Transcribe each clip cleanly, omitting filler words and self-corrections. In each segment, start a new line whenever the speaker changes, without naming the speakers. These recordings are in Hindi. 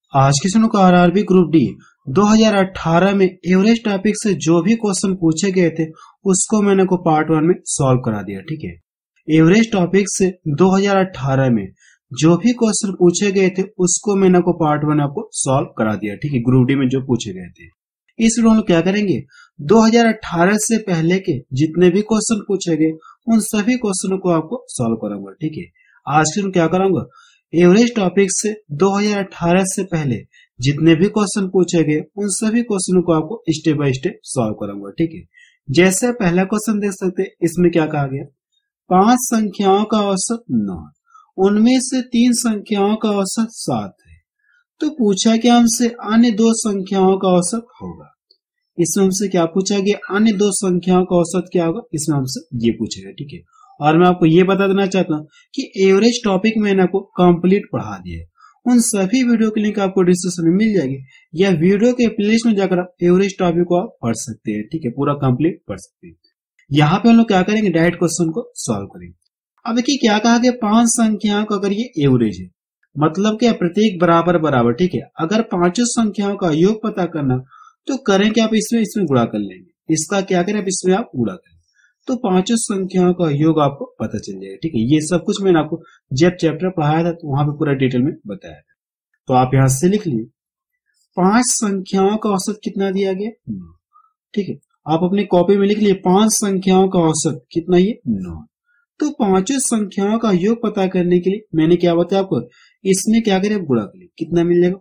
आज के सुनो का आरआरबी ग्रुप डी 2018 में एवरेज टॉपिक से जो भी क्वेश्चन पूछे गए थे उसको मैंने को पार्ट 1 में सॉल्व करा दिया। ठीक है, एवरेज टॉपिक से 2018 में जो भी क्वेश्चन पूछे गए थे उसको मैंने को पार्ट 1 आपको सॉल्व करा दिया। ठीक है, ग्रुप डी में जो पूछे गए थे इस वीडियो में क्या करेंगे, 2018 से पहले के जितने भी क्वेश्चन पूछे गए उन सभी क्वेश्चनों को आपको सॉल्व कराऊंगा। ठीक है, आज के क्या करूंगा, एवरेज टॉपिक से 2018 से पहले जितने भी क्वेश्चन पूछे गए उन सभी क्वेश्चनों को आपको स्टेप बाय स्टेप सॉल्व कराऊंगा। ठीक है, जैसे पहला क्वेश्चन देख सकते हैं, इसमें क्या कहा गया, 5 संख्याओं का औसत 9, उनमें से 3 संख्याओं का औसत 7 है, तो पूछा कि हमसे अन्य 2 संख्याओं का औसत होगा। इसमें हमसे क्या पूछा गया, अन्य 2 संख्याओं का औसत क्या होगा, इसमें हमसे ये पूछेगा। ठीक है, और मैं आपको ये बता देना चाहता हूँ कि एवरेज टॉपिक मैंने आपको कंप्लीट पढ़ा दिया है। उन सभी वीडियो की लिंक आपको डिस्क्रिप्शन में मिल जाएगी या वीडियो के प्लेलिस्ट में जाकर आप एवरेज टॉपिक को आप पढ़ सकते हैं। ठीक है, पूरा कंप्लीट पढ़ सकते हैं। यहाँ पे हम लोग क्या करेंगे, डायरेक्ट क्वेश्चन को सॉल्व करेंगे। अब देखिए क्या कहा गया, 5 संख्याओं का अगर ये एवरेज है, मतलब क्या, प्रत्येक बराबर बराबर। ठीक है, अगर 5 संख्याओं का योग पता करना तो करें कि आप इसमें गुणा कर लेंगे। इसका क्या करें, आप इसमें आप गुणा करें तो 5 संख्याओं का योग आपको पता चल जाएगा। ठीक है, ये सब कुछ मैंने आपको जब चैप्टर पढ़ाया था तो वहां पे पूरा डिटेल में बताया था। तो आप यहां से लिख लिए 5 संख्याओं का औसत कितना दिया गया, 9। ठीक है, आप अपनी कॉपी में लिख लिए 5 संख्याओं का औसत कितना, ये 9। तो 5 संख्याओं का योग पता करने के लिए मैंने क्या बताया आपको, इसमें क्या करें, गुणा करिए, कितना मिल जाएगा,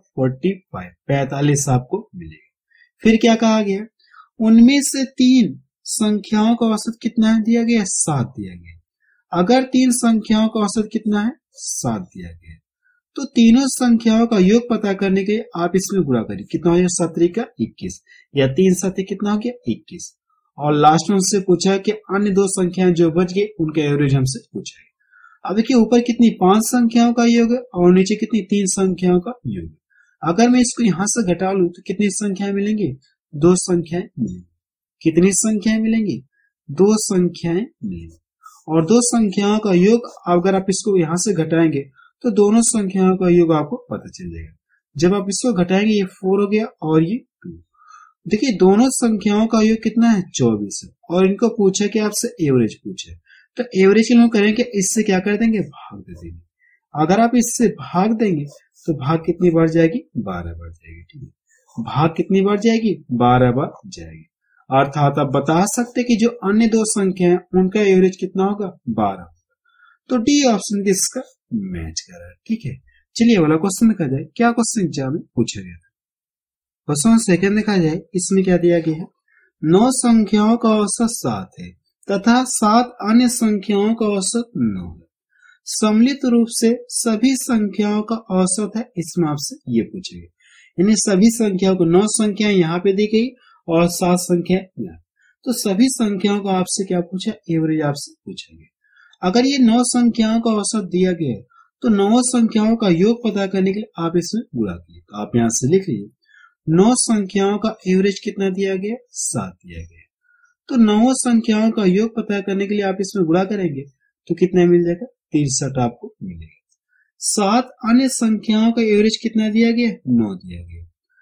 45 आपको मिलेगा। फिर क्या कहा गया, उनमें से 3 संख्याओं का औसत कितना है, दिया गया 7 दिया गया। अगर 3 संख्याओं का औसत कितना है, 7 दिया गया, तो तीनों संख्याओं का योग पता करने के लिए आप इसमें गुणा करिए, कितना हो गया, 7 का 21 या 3 7 कितना हो गया, 21। और लास्ट में हमसे पूछा कि अन्य 2 संख्याएं जो बच गई उनका एवरेज हमसे पूछा है। अब देखिए ऊपर कितनी 5 संख्याओं का योग है और नीचे कितनी 3 संख्याओं का योग है। अगर मैं इसको यहां से घटा लूं तो कितनी संख्याएं मिलेंगी, 2 संख्याएं मिलेंगी। कितनी संख्याएं मिलेंगी, 2 संख्याएं मिलेंगी। और 2 संख्याओं का योग अगर आप इसको यहां से घटाएंगे तो दोनों संख्याओं का योग आपको पता चल जाएगा। जब आप इसको घटाएंगे ये 4 हो गया और ये 2। देखिए दोनों संख्याओं का योग कितना है, 24 है। और इनको पूछा कि आपसे एवरेज पूछे, तो एवरेज हम करेंगे इससे क्या कर देंगे, भाग दे देंगे। अगर आप इससे भाग देंगे तो भाग कितनी बढ़ जाएगी, 12 बढ़ जाएगी। ठीक है, भाग कितनी बढ़ जाएगी, 12 बढ़ जाएगी। अर्थात आप बता सकते कि जो अन्य 2 संख्या है उनका एवरेज कितना होगा, 12। तो डी ऑप्शन किसका मैच कर रहा है। ठीक है, चलिए वाला क्वेश्चन देखा जाए, क्या क्वेश्चन एग्जाम में पूछा गया था। क्वेश्चन सेकंड देखा जाए, इसमें क्या दिया गया है, 9 संख्याओं का औसत 7 है तथा 7 अन्य संख्याओं का औसत 9 है। सम्मिलित रूप से सभी संख्याओं का औसत है, इसमें आपसे ये पूछेगा। यानी सभी संख्याओं को 9 संख्या यहाँ पे दी गई और 7 संख्या यहाँ, तो सभी संख्याओं को आपसे क्या पूछा, एवरेज आपसे पूछेंगे। अगर ये 9 संख्याओं का औसत दिया गया है तो 9 संख्याओं का योग पता करने के लिए आप इसमें गुणा कीजिए। तो आप यहाँ से लिख लीजिए 9 संख्याओं का एवरेज कितना दिया गया, 7 दिया गया। तो 9 संख्याओं का योग पता करने के लिए आप इसमें गुणा करेंगे तो कितना मिल जाएगा, 63 आपको मिलेगा। 7 अन्य संख्याओं का एवरेज कितना दिया गया, 9 दिया गया।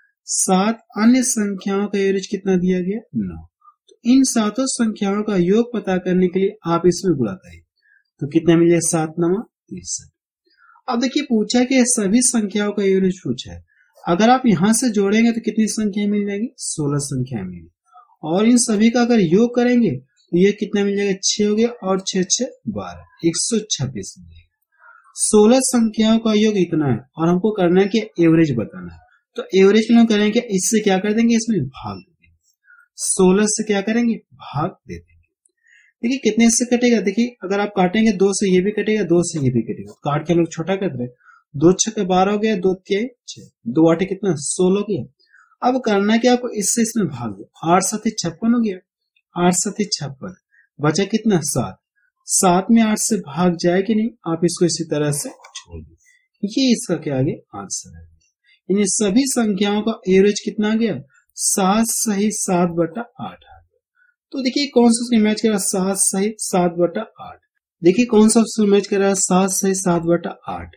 7 अन्य संख्याओं का एवरेज कितना दिया गया, 9। तो इन 7 संख्याओं का योग पता करने के लिए आप इसमें गुणा करें तो कितना मिलेगा, 7 9 63। अब देखिए पूछा कि सभी संख्याओं का एवरेज पूछा है। अगर आप यहां से जोड़ेंगे तो कितनी संख्या मिल जाएगी, 16 संख्या मिलेगी। और इन सभी का अगर योग करेंगे तो ये कितना मिल जाएगा, 6 हो गया और 6 6 12, 126 मिलेगा। 16 संख्याओं का योग इतना है और हमको करना है कि एवरेज बताना है। तो एवरेज के लिए करेंगे, इससे क्या कर देंगे, इसमें भाग दे देंगे। 16 से क्या करेंगे, भाग दे देंगे। देखिए कितने से कटेगा, देखिए अगर आप काटेंगे 2 से ये भी कटेगा, 2 से ये भी कटेगा। काट के हम लोग छोटा कर रहे हैं, 2 6 12 हो गया, 2 3 6, 2 8 कितना 16 हो गया। अब करना क्या, आपको इससे इसमें भाग दो, 8 7 56 हो गया, 8 7 56, बचा कितना 7। 7 में 8 से भाग जाए कि नहीं, आप इसको इसी तरह से छोड़ दो। ये इसका क्या आ गया, आंसर है। इन सभी संख्याओं का एवरेज कितना आ गया, 7 सही 7/8 आ गया। तो देखिए कौन सा मैच कर रहा है, 7 सही 7/8। देखिए कौन सा मैच कर रहा है, 7 सही 7/8।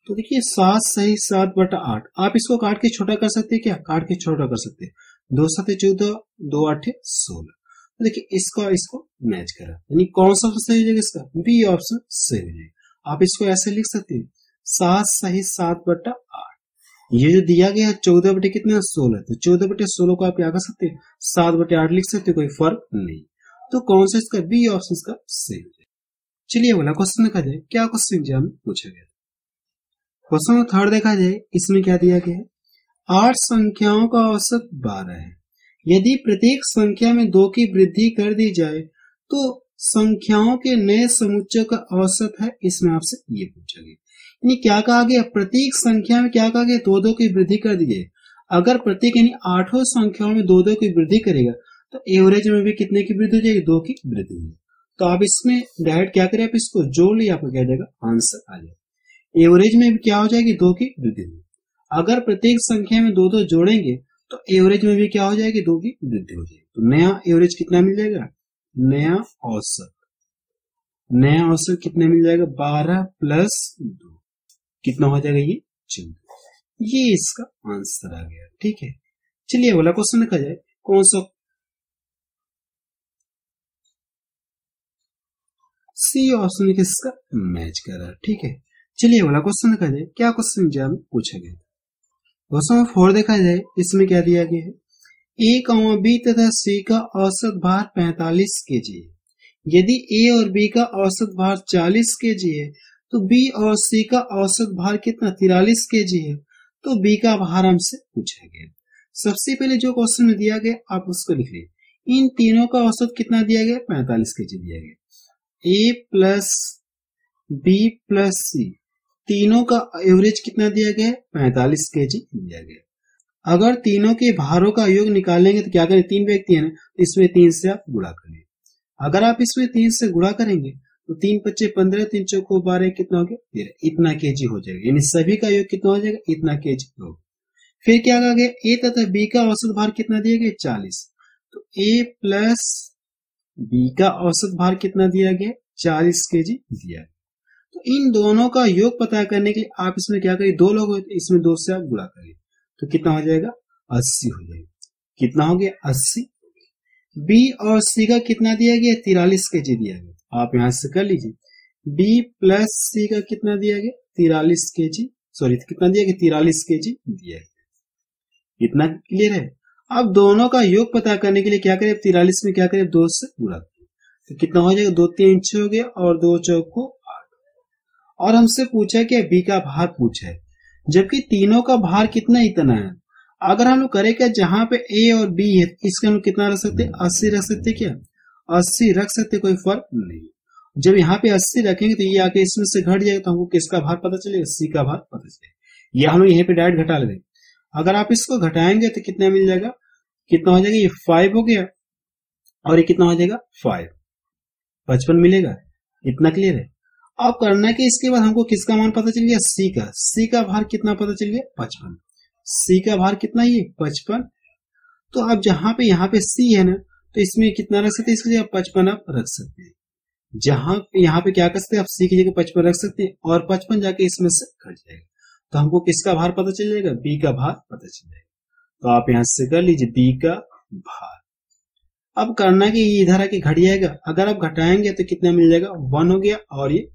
तो देखिए 7 सही 7/8, आप इसको काट के छोटा कर सकते हैं क्या, काट के छोटा कर सकते हैं। 2 7 14, 2 8 16। तो देखिए इसको इसको मैच करा, यानी कौन सा ऑप्शन सही हो जाएगा इसका, बी ऑप्शन सही हो जाएगा। आप इसको ऐसे लिख सकते हैं 7 सही 7/8। ये जो दिया गया है 14 बटे कितना 16, तो 14 बटे 16 को आप क्या कर सकते हैं 7/8 लिख सकते हैं, कोई फर्क नहीं। तो कौन सा इसका बी ऑप्शन इसका सही हो जाएगा। चलिए वाला क्वेश्चन देखा जाए, क्या क्वेश्चन एग्जाम में पूछा गया। क्वेश्चन थर्ड देखा जाए, इसमें क्या दिया गया है, 8 संख्याओं का औसत 12 है। यदि प्रत्येक संख्या में 2 की वृद्धि कर दी जाए तो संख्याओं के नए समुच्चय का औसत है। इसमें आपसे ये पूछा गया, यानी क्या कहा गया, प्रत्येक संख्या में क्या कहा गया, 2-2 की वृद्धि कर दी जाए। अगर प्रत्येक यानी 8 संख्याओं में 2-2 की वृद्धि करेगा तो एवरेज में भी कितने की वृद्धि हो जाएगी, 2 की वृद्धि हो जाएगी। तो आप इसमें डायरेक्ट क्या करें, आप इसको जोड़ लिया, आपको क्या जाएगा आंसर आ जाएगा। एवरेज में भी क्या हो जाएगी, 2 की वृद्धि होगी। अगर प्रत्येक संख्या में 2-2 जोड़ेंगे तो एवरेज में भी क्या हो जाएगी, 2 की वृद्धि हो जाएगी। तो नया एवरेज कितना मिल जाएगा, नया औसत कितना मिल जाएगा, 12 + 2 कितना हो जाएगा, ये 14। ये इसका आंसर आ गया, ठीक है। चलिए अगला क्वेश्चन देखा जाए, कौन सा, सी ऑप्शन किसका मैच कर रहा है, ठीक है। चलिए अगला क्वेश्चन देखा जाए, क्या क्वेश्चन एग्जाम में पूछा गया। क्वेश्चन 4 देखा जाए, इसमें क्या दिया गया है, A, B तथा C का औसत भार 45 kg है। यदि A और B का औसत भार 40 kg है तो B और C का औसत भार कितना 43 kg है। तो B का भार हमसे पूछा गया। सबसे पहले जो क्वेश्चन में दिया गया आप उसको लिख लीजिए, इन तीनों का औसत कितना दिया गया, 45 kg दिया गया। A plus B plus C तीनों का एवरेज कितना दिया गया, 45 kg दिया गया। अगर तीनों के भारों का योग निकालेंगे तो क्या करें, 3 व्यक्ति है ना, इसमें 3 से आप गुणा करें। अगर आप इसमें 3 से गुणा करेंगे तो 3 × 5 = 15, 3 × 4 = 12, कितना हो गया 13, इतना केजी हो जाएगा। यानी सभी का योग कितना हो जाएगा, इतना केजी होगा। फिर क्या कहा गया, ए तथा बी का औसत भार कितना दिया गया, 40। तो ए प्लस बी का औसत भार कितना दिया गया, 40 केजी दिया गया। तो इन दोनों का योग पता करने के लिए आप इसमें क्या करें, 2 लोग होते इसमें 2 से आप गुणा करें तो कितना हो जाएगा, 80 हो जाएगा। कितना हो गया, 80। बी और सी का कितना दिया गया, 43 केजी दिया गया। आप यहां से कर लीजिए, बी प्लस सी का कितना दिया गया, 43 केजी, सॉरी कितना दिया गया, 43 केजी दिया गया। इतना क्लियर है। अब दोनों का योग पता करने के लिए क्या करें, 43 में क्या करें, 2 से गुणा करें तो कितना हो जाएगा, 2 3 6 हो गया और 2 4 8। और हमसे पूछा कि बी का भार पूछा है, जबकि तीनों का भार कितना इतना है। अगर हम लोग करें क्या, जहां पे ए और बी है इसके हम लोग कितना रख सकते हैं, 80 रख सकते क्या, 80 रख सकते, कोई फर्क नहीं। जब यहाँ पे 80 रखेंगे तो ये आके इसमें से घट जाएगा तो हमको किसका भार पता चलेगा, सी का भार पता चलेगा। या हम लोग यहीं पे डायरेक्ट घटा लेंगे। अगर आप इसको घटाएंगे तो कितना मिल जाएगा, कितना हो जाएगा, ये 5 हो गया और ये कितना हो जाएगा 5, 55 मिलेगा। इतना क्लियर है। अब करना कि इसके बाद हमको किसका मान पता चल गया, सी का भार कितना पता चल गया, 55। सी का भार कितना, ये 55। तो अब जहां पे यहाँ पे सी है ना, तो इसमें कितना रख सकते हैं, इसकी जगह 55 आप रख सकते हैं। जहां पे यहाँ पे क्या कर सकते हैं, आप सी की जगह 55 रख सकते हैं और 55 जाके इसमें से घट जाएगा तो हमको किसका भार पता चल जाएगा, बी का भार पता चल जाएगा। तो आप यहां से कर लीजिए बी का भार। अब करना कि ये इधर आके घट जाएगा, अगर आप घटाएंगे तो कितना मिल जाएगा, 1 हो गया और ये,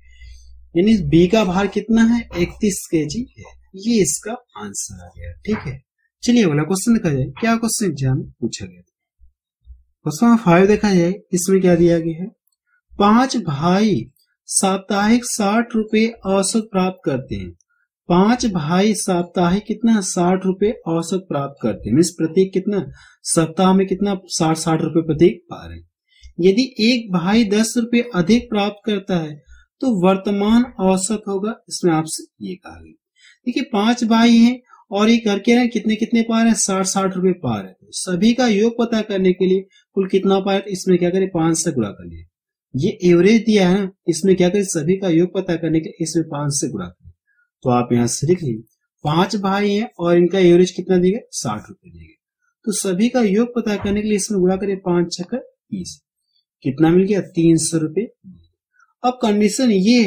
यानी बी का भार कितना है, 31 केजी है। ये इसका आंसर आ गया, ठीक है। चलिए अगला क्वेश्चन देखा जाए, क्या क्वेश्चन एग्जाम में पूछा गया था। क्वेश्चन 5 देखा जाए, इसमें क्या दिया गया है, 5 भाई साप्ताहिक 60 रुपए औसत प्राप्त करते हैं। 5 भाई साप्ताहिक कितना 60 रुपए औसत प्राप्त करते हैं, प्रत्येक कितना सप्ताह में कितना 60 रुपए प्रत्येक पा रहे हैं। यदि एक भाई 10 रुपए अधिक प्राप्त करता है तो वर्तमान औसत होगा। इसमें आपसे ये कहा गया, देखिए 5 भाई हैं और ये करके ना कितने कितने पा रहे हैं, 60 रुपए पा रहे हैं। तो सभी का योग पता करने के लिए कुल कितना पा रहे हैं, इसमें क्या करें 5 से गुणा कर लिया। ये एवरेज दिया है ना, इसमें क्या करें सभी का योग पता करने के इसमें 5 से गुणा करें। तो आप यहां से लिख लीजिए 5 भाई हैं और इनका एवरेज कितना दिया, 60 रुपए दिया। तो सभी का योग पता करने के लिए इसमें गुणा करें, 5 × 6 = 30, कितना मिल गया, 300 रुपए। अब कंडीशन ये है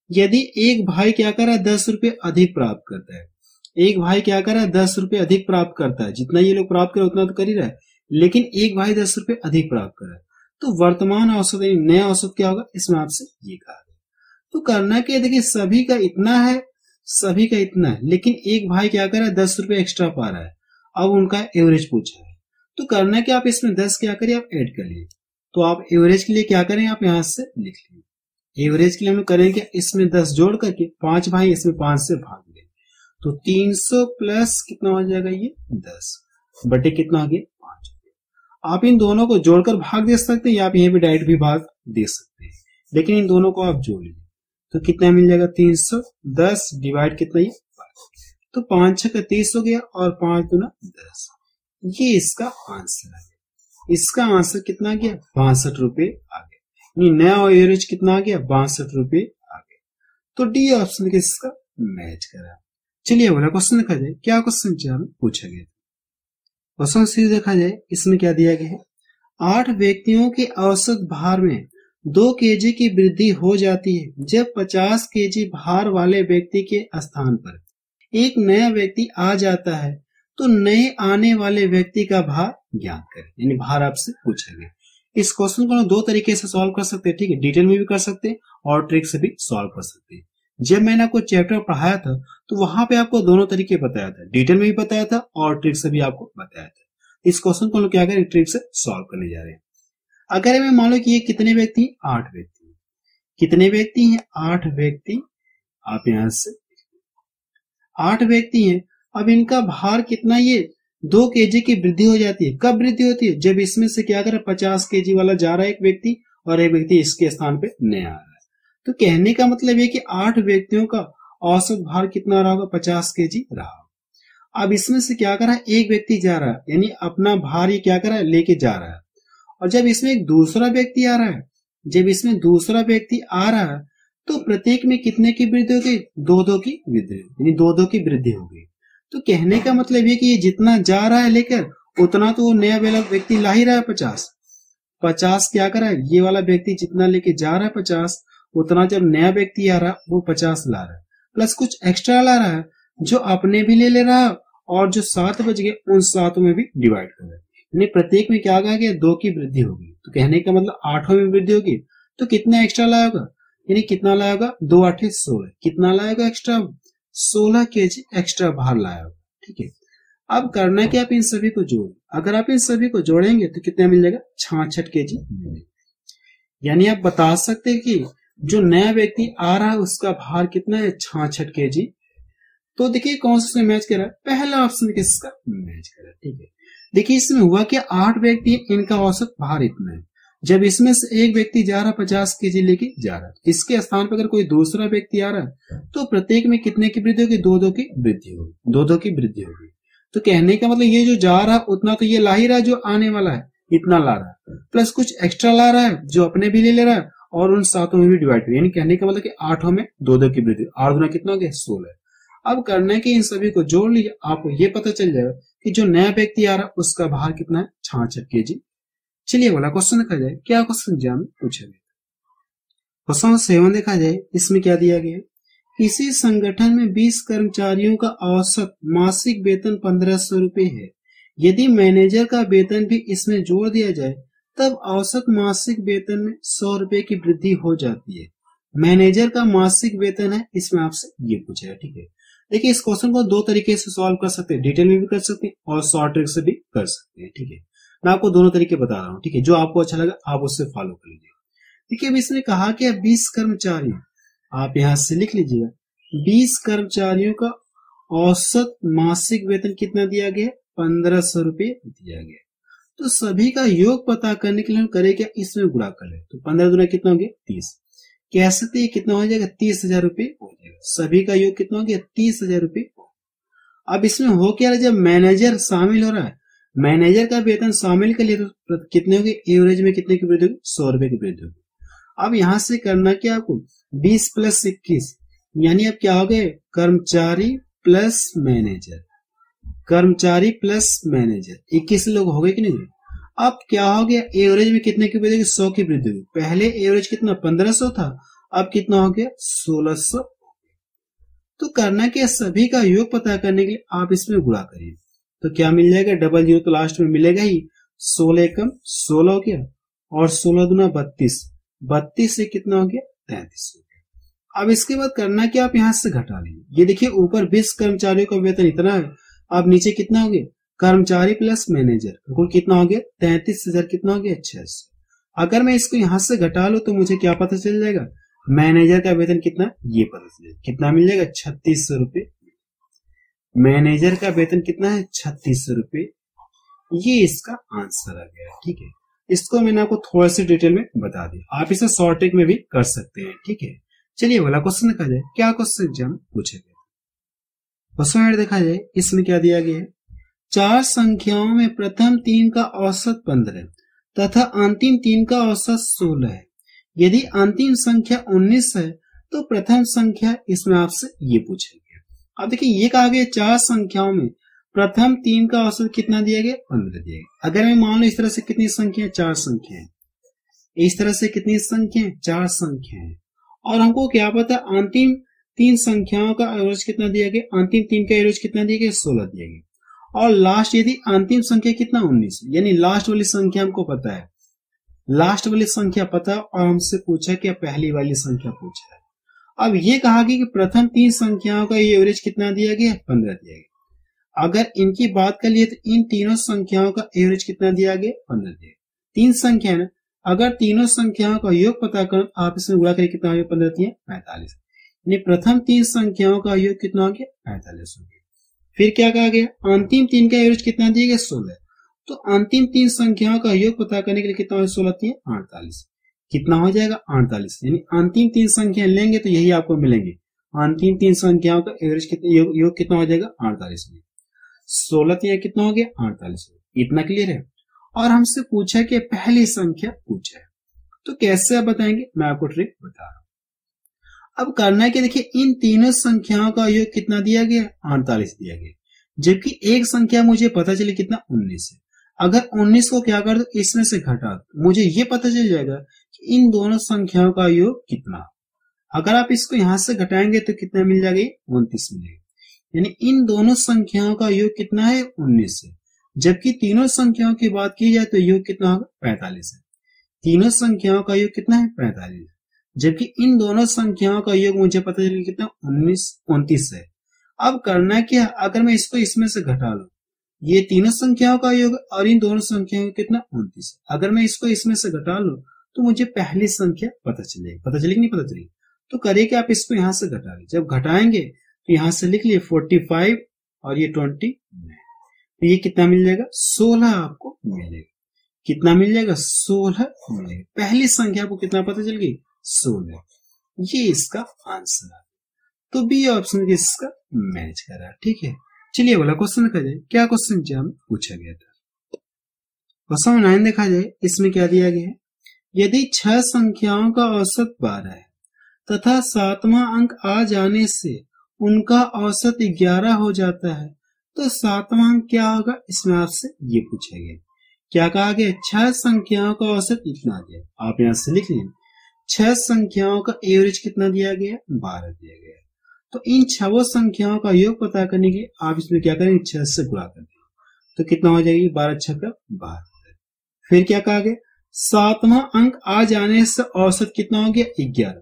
यदि एक भाई क्या कर रहा है 10 रुपए अधिक प्राप्त करता है, एक भाई क्या कर रहा है 10 रुपए अधिक प्राप्त करता है, जितना ये लोग प्राप्त करे उतना तो कर ही रहा है, लेकिन एक भाई 10 रुपए अधिक प्राप्त कर रहा है, तो वर्तमान औसत नया औसत क्या होगा, इसमें आपसे ये कहा गया। तो करना क्या, देखिए सभी का इतना है, सभी का इतना है, लेकिन एक भाई क्या कर रहा है 10 रुपए एक्स्ट्रा पा रहा है, अब उनका एवरेज पूछा है। तो करना क्या, आप इसमें 10 क्या करिए, आप ऐड कर लिए। तो आप एवरेज के लिए क्या करें, आप यहां से लिख लीजिए। एवरेज के लिए हम लोग करेंगे इसमें 10 जोड़ करके 5 भाई इसमें 5 से भाग दें, तो 300 प्लस कितना हो जाएगा, ये 10 बटे कितना हो गया 5। आप इन दोनों को जोड़कर भाग दे सकते हैं या आप यहीं पे डायरेक्ट भी भाग दे सकते हैं, लेकिन इन दोनों को आप जोड़ लीजिए तो कितना मिल जाएगा 310 डिवाइड कितना, ये 5। तो 5 6 का 30 हो गया और 5 दूना 10, ये इसका आंसर है। इसका आंसर कितना आ गया, 62 रुपए आ गया। नया एवरेज कितना आ गया, 62 रुपए आ गया। तो डी ऑप्शन के इसका मैच करा। चलिए अगला क्वेश्चन देखा जाए, क्या क्वेश्चन पूछा गया। क्वेश्चन सी देखा जाए, इसमें क्या दिया गया है, 8 व्यक्तियों के औसत भार में 2 केजी की वृद्धि हो जाती है जब 50 केजी भार वाले व्यक्ति के स्थान पर एक नया व्यक्ति आ जाता है, तो नए आने वाले व्यक्ति का भार ज्ञात करें। यानी भार आपसे पूछा गया। इस क्वेश्चन को 2 तरीके से सॉल्व कर सकते हैं, ठीक है, डिटेल में भी कर सकते हैं और ट्रिक से भी सॉल्व कर सकते हैं। जब मैंने आपको चैप्टर पढ़ाया था तो वहां पे आपको दोनों तरीके बताया था, डिटेल में भी बताया था और ट्रिक से भी आपको बताया था। इस क्वेश्चन को हम लोग क्या करें, ट्रिक से सॉल्व करने जा रहे हैं। अगर हमें मान लो कि ये कितने व्यक्ति, 8 व्यक्ति, कितने व्यक्ति हैं, 8 व्यक्ति, आप यहां से 8 व्यक्ति हैं। अब इनका भार कितना, ये 2 केजी की वृद्धि हो जाती है। कब वृद्धि होती है, जब इसमें से क्या करे 50 केजी वाला जा रहा है एक व्यक्ति और एक व्यक्ति इसके स्थान पे नया आ रहा है। तो कहने का मतलब ये कि 8 व्यक्तियों का औसत भार कितना रहा होगा, 50 केजी रहा। अब इसमें से क्या कर रहा है, एक व्यक्ति जा रहा है, यानी अपना भार ये क्या कर रहा है, लेके जा रहा है। और जब इसमें एक दूसरा व्यक्ति आ रहा है, जब इसमें दूसरा व्यक्ति आ रहा है तो प्रत्येक में कितने की वृद्धि हो गई, 2-2 की वृद्धि, यानी 2-2 की वृद्धि हो गई। तो कहने का मतलब ये कि ये जितना जा रहा है लेकर उतना तो वो नया वाला व्यक्ति ला ही रहा है। 50 क्या कर रहा है, ये वाला व्यक्ति जितना लेके जा रहा है 50, उतना जब नया व्यक्ति आ रहा है वो 50 ला रहा है, प्लस कुछ एक्स्ट्रा ला रहा है जो अपने भी ले रहा है और जो 7 बच गए उन 7 में भी डिवाइड कर रहा है। यानी प्रत्येक में क्या आ गया, 2 की वृद्धि होगी। तो कहने का मतलब 8 में वृद्धि होगी तो कितना एक्स्ट्रा लाएगा, यानी कितना लाएगा, 2 8 16, कितना लाएगा एक्स्ट्रा, 16 केजी एक्स्ट्रा भार लाएगा। ठीक है, अब करना क्या, आप इन सभी को जोड़, अगर आप इन सभी को जोड़ेंगे तो कितना मिल जाएगा, 66 केजी मिलेगा। यानी आप बता सकते हैं कि जो नया व्यक्ति आ रहा है उसका भार कितना है, 66 केजी। तो देखिए कौन सा मैच कर रहा है, पहला ऑप्शन किसका मैच कर रहा है। ठीक है, देखिए इसमें हुआ कि 8 व्यक्ति, इनका औसत भार इतना है। जब इसमें से एक व्यक्ति जा रहा है 50 केजी लेके जा रहा है, इसके स्थान पर अगर कोई दूसरा व्यक्ति आ रहा है तो प्रत्येक में कितने की वृद्धि होगी, 2-2 की वृद्धि होगी, 2-2 की वृद्धि होगी। तो कहने का मतलब ये जो जा रहा है उतना तो ये ला ही रहा है, जो आने वाला है इतना ला रहा है, प्लस कुछ एक्स्ट्रा ला रहा है जो अपने भी ले रहा है और उन 7 में भी डिवाइड, यानी कहने का मतलब कि 8 में 2-2 की वृद्धि, 8 गुना कितना हो गया, 16। अब करना है कि इन सभी को जोड़ लीजिए, आपको ये पता चल जाएगा कि जो नया व्यक्ति आ रहा है उसका भार कितना है, 66 केजी। चलिए वाला क्वेश्चन देखा जाए, क्या क्वेश्चन एग्जाम में पूछा गया। क्वेश्चन 7 देखा जाए, इसमें क्या दिया गया, किसी संगठन में 20 कर्मचारियों का औसत मासिक वेतन 1500 रुपए है। यदि मैनेजर का वेतन भी इसमें जोड़ दिया जाए तब औसत मासिक वेतन में 100 रुपए की वृद्धि हो जाती है। मैनेजर का मासिक वेतन है, इसमें आपसे ये पूछा है। ठीक है, देखिए इस क्वेश्चन को 2 तरीके से सॉल्व कर सकते हैं, डिटेल में भी कर सकते हैं और शॉर्ट ट्रिक से भी कर सकते हैं। ठीक है, मैं आपको दोनों तरीके बता रहा हूँ। ठीक है, जो आपको अच्छा लगा आप उससे फॉलो कर लीजिए। देखिए अब इसने कहा कि 20 कर्मचारी, आप यहां से लिख लीजिएगा, 20 कर्मचारियों का औसत मासिक वेतन कितना दिया गया, 1500 रुपये दिया गया। तो सभी का योग पता करने के लिए हम करें क्या, इसमें गुणा कर ले, तो 15 गुना कितना हो गया, 30। कह सकते हैं कितना हो जाएगा, 30,000 रुपये हो जाएगा। सभी का योग कितना हो गया, 30,000 रुपये। अब इसमें हो क्या रहा है, जब मैनेजर शामिल हो रहा है, मैनेजर का वेतन शामिल के लिए तो कितने हो गए, एवरेज में कितने की वृद्धि होगी, 100 रुपए की वृद्धि होगी। अब यहां से करना क्या आपको, 20 + 21, यानी अब क्या हो गए, कर्मचारी प्लस मैनेजर, कर्मचारी प्लस मैनेजर, 21 लोग हो गए कि नहीं। अब क्या हो गया, एवरेज में कितने की वृद्धि होगी, 100 की वृद्धि होगी। पहले एवरेज कितना 1500 था, अब कितना हो गया 1600। तो करना क्या, सभी का योग पता करने के लिए आप इसमें गुणा करिए, तो क्या मिल जाएगा, डबल जीरो तो लास्ट में मिलेगा ही, 16 एकम 16 हो गया और 16 दूना 32, 32 से कितना हो गया 33 हो गया। अब इसके बाद करना क्या, आप यहां से घटा लीजिए। ये देखिए ऊपर 20 कर्मचारियों का वेतन इतना है, अब नीचे कितना हो गया, कर्मचारी प्लस मैनेजर, कुल कितना हो गया 33,000, कितना हो गया 600। अगर मैं इसको यहां से घटा लू तो मुझे क्या पता चल जाएगा, मैनेजर का वेतन कितना, ये पता चलेगा, कितना मिल जाएगा 3600 रुपये। मैनेजर का वेतन कितना है 3600 रुपये। ये इसका आंसर आ गया, ठीक है। इसको मैंने आपको थोड़ा सी डिटेल में बता दिया, आप इसे शॉर्ट ट्रिक में भी कर सकते हैं, ठीक है। चलिए वाला क्वेश्चन देखा जाए, क्या क्वेश्चन एग्जाम पूछे गए। क्वेश्चन देखा जाए, इसमें क्या दिया गया है, 4 संख्याओं में प्रथम 3 का औसत 15 तथा अंतिम 3 का औसत 16 है। यदि अंतिम संख्या 19 है तो प्रथम संख्या, इसमें आपसे ये पूछा गया। अब देखिए ये कहा गया 4 संख्याओं में प्रथम 3 का औसत कितना दिया गया, 15 दिया गया। अगर मैं मान लो इस तरह से कितनी संख्या, 4 संख्या है, इस तरह से कितनी संख्या, 4 संख्या है, और हमको क्या पता अंतिम 3 संख्याओं का एवरेज कितना दिया गया, अंतिम 3 का एवरेज कितना दिया गया 16 दिया गया, और लास्ट यदि अंतिम संख्या कितना 19, यानी लास्ट वाली संख्या हमको पता है, लास्ट वाली संख्या पता, और हमसे पूछा कि पहली वाली संख्या पूछा है। अब ये कहा गया कि प्रथम 3 संख्याओं का ये एवरेज कितना दिया गया, 15 दिया गया। अगर इनकी बात कर लिए तो इन तीनों संख्याओं का एवरेज कितना दिया गया, 15 दिया गया। 3 संख्या है, अगर तीनों संख्याओं का योग पता करें आप इसमें गुणा करें, कितना हो गया 15 दिया 45, यानी प्रथम 3 संख्याओं का योग कितना हो गया 45 हो गया। फिर क्या कहा गया, अंतिम 3 का एवरेज कितना दिया गया 16, तो अंतिम 3 संख्याओं का योग पता करने के लिए कितना हो, 16 3 48, कितना हो जाएगा 48, यानी अंतिम 3 संख्या लेंगे तो यही आपको मिलेंगे। अंतिम 3 संख्याओं का एवरेज कितना, योग कितना हो जाएगा 48 में, 16 3 कितना हो गया 48, इतना क्लियर है। और हमसे पूछा कि पहली संख्या पूछा है, तो कैसे आप बताएंगे, मैं आपको ट्रिक बता रहा हूं। अब करना है कि देखिए इन तीनों संख्याओं का योग कितना दिया गया, 48 दिया गया, जबकि एक संख्या मुझे पता चली कितना 19 है। अगर 19 को क्या कर दो, इसमें से घटा दो, मुझे ये पता चल जाएगा कि इन दोनों संख्याओं का योग कितना। अगर आप इसको यहां से घटाएंगे तो कितना मिल जाएगा, 29 मिलेगा, यानी इन दोनों संख्याओं का योग कितना है 19 है। जबकि तीनों संख्याओं की बात की जाए तो योग कितना होगा 45 है। तीनों संख्याओं का योग कितना है 45, जबकि इन दोनों संख्याओं का योग मुझे पता चल कितना 29 है। अब करना क्या, अगर मैं इसको इसमें से घटा लू, ये तीनों संख्याओं का योग और इन दोनों संख्याओं का कितना 29 है। अगर मैं इसको इसमें से घटा लू तो मुझे पहली संख्या पता चलेगी, पता चलेगी नहीं पता चलेगी, तो करिए कि आप इसको यहां से घटा लीजिए। जब घटाएंगे तो यहां से लिख लिए 45 और ये 29, तो ये कितना मिल जाएगा 16 आपको मिलेगा, कितना मिल जाएगा 16 मिलेगा। पहली संख्या को कितना पता चल गई 16, ये इसका आंसर है। तो बी ऑप्शन इसका मैच कर रहा है, ठीक है। चलिए वाला क्वेश्चन देखा जाए, क्या क्वेश्चन एग्जाम पूछा गया था। क्वेश्चन 9 देखा जाए, इसमें क्या दिया गया है, यदि 6 संख्याओं का औसत 12 है तथा 7वां अंक आ जाने से उनका औसत 11 हो जाता है तो 7वां अंक क्या होगा, इसमें आपसे ये पूछा गया। क्या कहा गया, 6 संख्याओं का औसत इतना दिया, आप यहां से लिख लें 6 संख्याओं का एवरेज कितना दिया गया 12 दिया गया। तो इन 6 संख्याओं का योग पता करने के लिए आप इसमें क्या करेंगे 6 से गुणा कर देंगे, तो कितना हो जाएगी 12 6 का 72। फिर क्या कहा गया, 7वां अंक आ जाने से औसत कितना हो गया 11,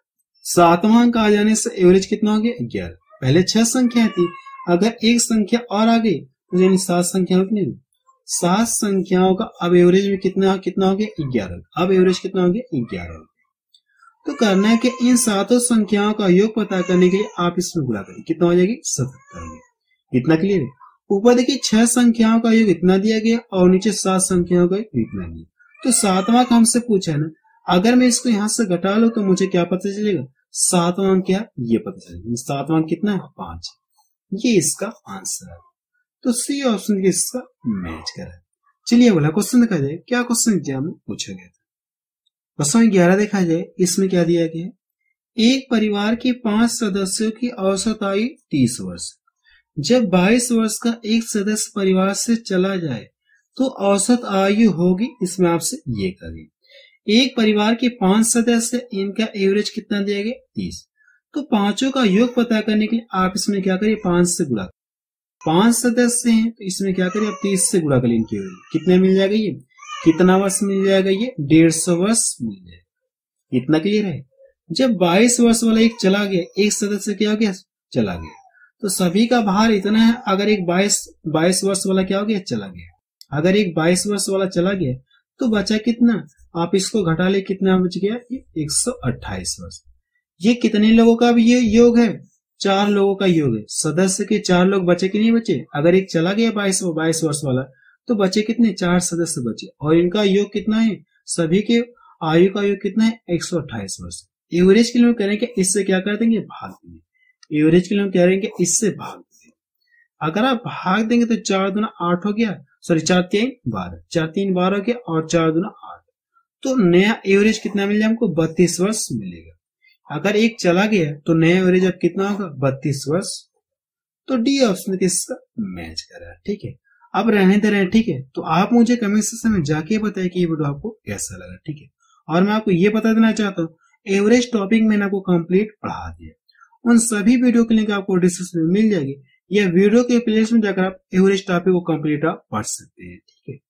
7वां अंक आ जाने से एवरेज कितना हो गया 11। पहले 6 संख्या थी, अगर एक संख्या और आ गई तो यानी 7 संख्याओं की, 7 संख्याओं का अब एवरेज में कितना हो गया 11, अब एवरेज कितना हो गया 11। तो करना है कि इन 7 संख्याओं का योग पता करने के लिए आप इसमें गुणा करें, कितना हो जाएगी 77, इतना क्लियर है। ऊपर देखिए 6 संख्याओं का योग इतना दिया गया और नीचे 7 संख्याओं का इतना दिया, तो 7वां का हमसे पूछा है ना, अगर मैं इसको यहां से घटा लू तो मुझे क्या पता चलेगा 7वां क्या, ये पता चलेगा 7वां कितना है 5, ये इसका आंसर है। तो सी ऑप्शन इसका मैच कर है। चलिए वाला क्वेश्चन देखा जाए, क्या क्वेश्चन एग्जाम में पूछा गया था। क्वेश्चन 11 देखा जाए, इसमें क्या दिया गया, एक परिवार के 5 सदस्यों की औसत आयु 30 वर्ष, जब 22 वर्ष का एक सदस्य परिवार से चला जाए तो औसत आयु होगी, इसमें आपसे ये करें। एक परिवार के 5 सदस्य, इनका एवरेज कितना दिया गया 30। तो पांचों का योग पता करने के लिए आप इसमें क्या करिए 5 से गुणा। 5 सदस्य हैं तो इसमें क्या करिए आप 30 से गुणा कर इनकी एवरेज कितने मिल जाएगा, ये कितना वर्ष मिल जाएगा, ये 150 वर्ष मिल जाएगा। इतना क्लियर है। जब 22 वर्ष वाला एक चला गया, एक सदस्य क्या हो गया चला गया, तो सभी का भार इतना है। अगर एक 22 वर्ष वाला क्या हो गया चला गया, अगर एक 22 वर्ष वाला चला गया तो बचा कितना, आप इसको घटा ले कितना बच गया, 128 वर्ष। ये कितने लोगों का भी ये योग है, 4 लोगों का योग है। सदस्य के 4 लोग बचे कि नहीं बचे, अगर एक चला गया 22 वर्ष वाला तो बचे कितने, 4 सदस्य बचे। और इनका योग कितना है, सभी के आयु का योग कितना है 128 वर्ष। एवरेज के लिए कह रहे हैं कि इससे क्या कर देंगे भाग देंगे। एवरेज के लिए कह रहे हैं कि इससे भाग देंगे। अगर आप भाग देंगे तो 4 दूना 8 हो गया, सॉरी 4 3 12, 4 3 12 हो गया और 4 दूना 8। तो नया एवरेज कितना मिल जाए हमको 32 वर्ष मिलेगा। अगर एक चला गया तो नया एवरेज अब कितना होगा 32 वर्ष। तो डी ऑप्शन इसका मैच कर रहा है। ठीक है, अब रहने दे रहे हैं। ठीक है, तो आप मुझे कमेंट सेक्शन में जाके बताइए कि ये वीडियो आपको कैसा लगा। ठीक है, और मैं आपको ये बता देना चाहता हूँ एवरेज टॉपिक मैंने आपको कंप्लीट पढ़ा दिया। उन सभी वीडियो के लिंक आपको डिस्क्रिप्शन में मिल जाएगी, या वीडियो के प्लेलिस्ट में जाकर आप एवरेज टॉपिक को कंप्लीट आप पढ़ सकते हैं। ठीक है।